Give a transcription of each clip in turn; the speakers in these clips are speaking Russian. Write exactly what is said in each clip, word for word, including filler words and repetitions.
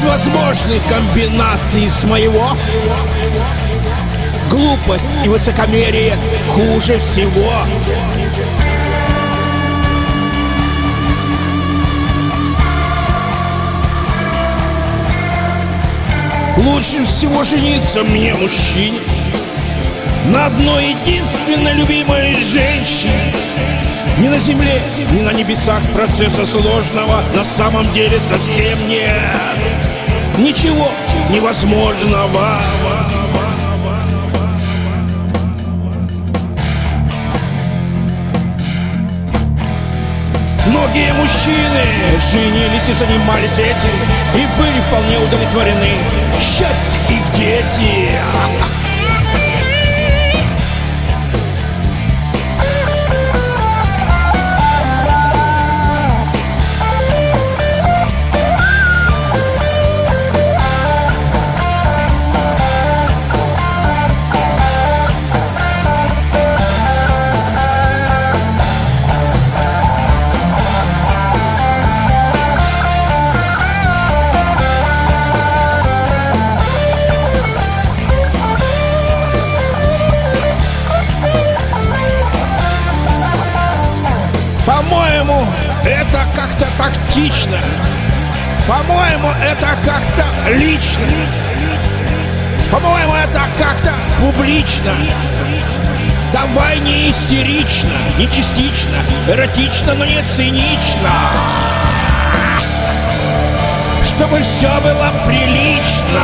возможных комбинаций с моего. Глупость и высокомерие хуже всего. Лучше всего жениться мне, мужчине, на одной единственной любимой женщине. Ни на земле, ни на небесах процесса сложного на самом деле совсем нет. Ничего невозможного. Многие мужчины женились и занимались этим и были вполне удовлетворены. Счастье их дети. По-моему, это как-то тактично. По-моему, это как-то лично. По-моему, это как-то публично. Давай не истерично, не частично, эротично, но не цинично. Чтобы все было прилично.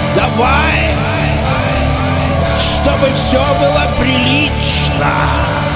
Давай, чтобы все было прилично.